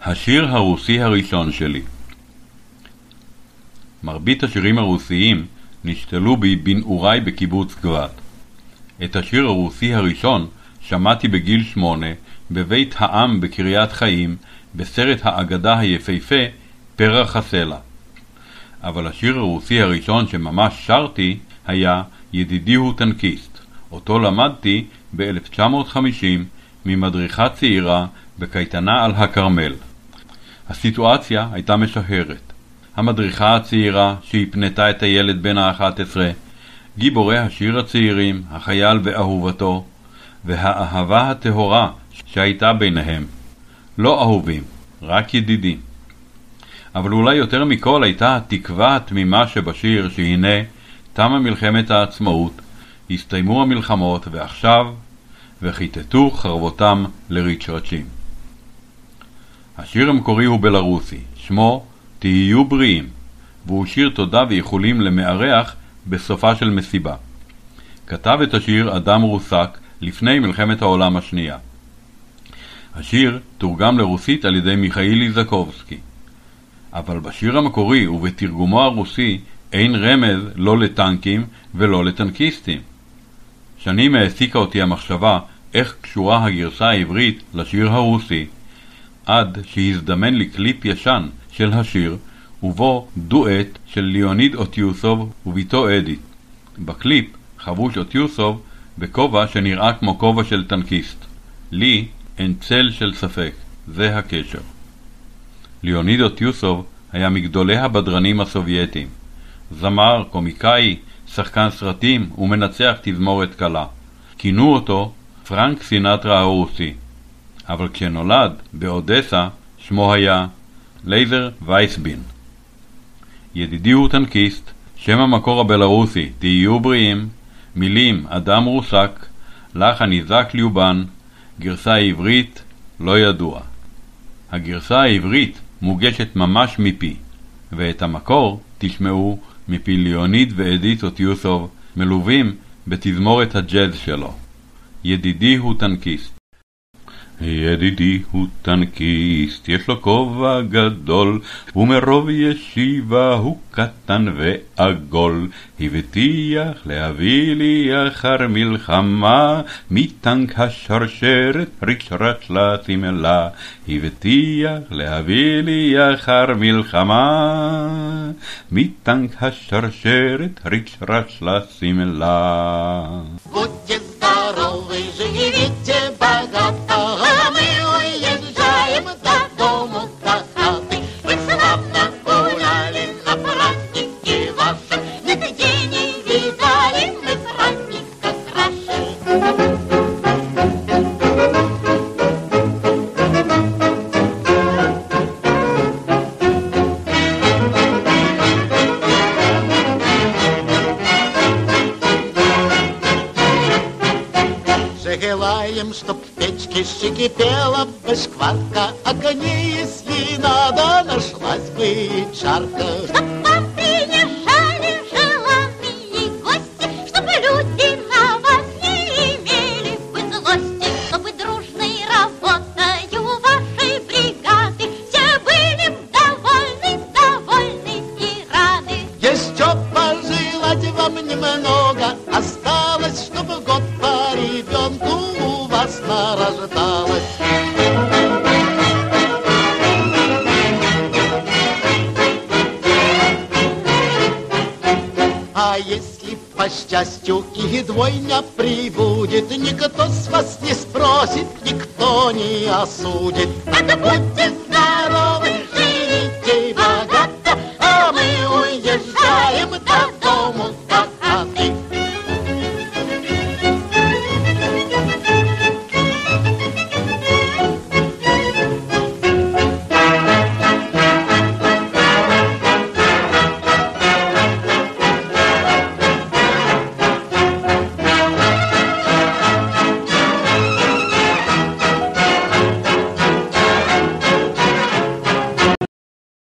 השיר הרוסי הראשון שלי. מרבית השירים הרוסיים נשתלו בי בנעוריי בקיבוץ גבת. את השיר הרוסי הראשון שמעתי בגיל 8 בבית העם בקריית חיים בסרט האגדה היפהפה פרח הסלע. אבל השיר הרוסי הראשון שממש שרתי היה ידידי הוא טנקיסט. אותו למדתי ב-1950 ממדריכה צעירה בקייטנה על הכרמל. הסיטואציה הייתה משהרת. המדריכה הצעירה שהפנתה את הילד בן ה-11, גיבורי השיר הצעירים, החייל ואהובתו, והאהבה הטהורה שהייתה ביניהם. לא אהובים, רק ידידים. אבל אולי יותר מכל הייתה התקווה התמימה שבשיר שהנה תמה מלחמת העצמאות, הסתיימו המלחמות ועכשיו וחיטטו חרבותם לרצ'רצ'ים. השיר המקורי הוא בלרוסי, שמו תהיו בריאים, והוא שיר תודה ואיחולים למארח בסופה של מסיבה. כתב את השיר אדם רוסק לפני מלחמת העולם השנייה. השיר תורגם לרוסית על ידי מיכאילי זקובסקי. אבל בשיר המקורי ובתרגומו הרוסי אין רמז לא לטנקים ולא לטנקיסטים. שנים העסיקה אותי המחשבה איך קשורה הגרסה העברית לשיר הרוסי, עד שהזדמן לי קליפ ישן של השיר, ובו דואט של ליאוניד אוטיוסוב וביתו אדית. בקליפ חבוש אוטיוסוב בכובע שנראה כמו כובע של טנקיסט. לי אין צל של ספק, זה הקשר. ליאוניד אוטיוסוב היה מגדולי הבדרנים הסובייטים. זמר, קומיקאי, שחקן סרטים ומנצח תזמורת קלה. כינו אותו פרנק סינטרה הרוסי. אבל כשנולד באודסה שמו היה לייזר וייסבין. ידידי הוא טנקיסט, שם המקור הבלרוסי תהיו בריאים, מילים אדם רוסק, לחן איזק ליובן, גרסה העברית לא ידוע. הגרסה העברית מוגשת ממש מפי, ואת המקור תשמעו מפי ליאוניד ואדית אוטיוסוב, מלווים בתזמורת הג'אז שלו. ידידי הוא טנקיסט. ידידי הוא טנקיסט, יש לו כובע גדול, ומרוב ישיבה הוא קטן ועגול. הבטיח להביא לי אחר מלחמה, מטנק השרשרת רצ'רץ' לשמלה. הבטיח להביא לי אחר מלחמה, מטנק השרשרת רצ'רץ' לשמלה. Будьте здоровы, живите богато, мы уезжаем до дому, до хаты. Вы славно гуляли на празднике вашем, нигде не видали мы праздника краше. Желаем, чтоб в печке кипела бы шкварка, огней, если надо, нашлась бы и чарка. Чтоб вам приезжали желанные гости, чтоб люди на вас не имели бы злости, чтобы дружной работою вашей бригады все были довольны, довольны и рады. Есть что пожелать вам немного, осталось, чтобы год по ребенку у вас нарождалось. А если по счастью и двойня прибудет, никто с вас не спросит, никто не осудит. Это будет